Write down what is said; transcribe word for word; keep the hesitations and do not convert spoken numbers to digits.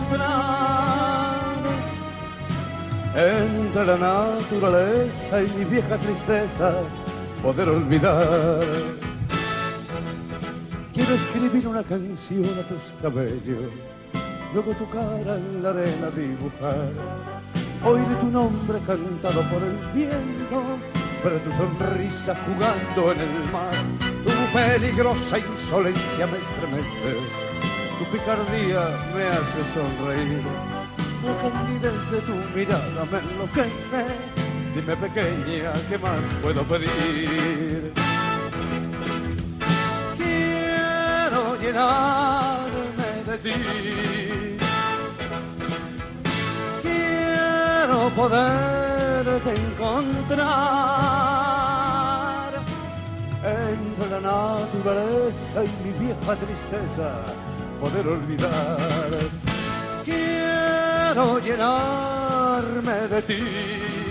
encontrar entre la naturaleza y mi vieja tristeza, poder olvidar. Quiero escribir una canción a tus cabellos, luego tu cara en la arena dibujar, oír tu nombre cantado por el viento, ver tu sonrisa jugando en el mar. Tu peligrosa insolencia me estremece, tu picardía me hace sonreír, la candidez de tu mirada me enloquece. Dime, pequeña, ¿qué más puedo pedir? Quiero llenarme de ti, quiero poderte encontrar entre la naturaleza y mi vieja tristeza, poder olvidar. Quiero llenarme de ti,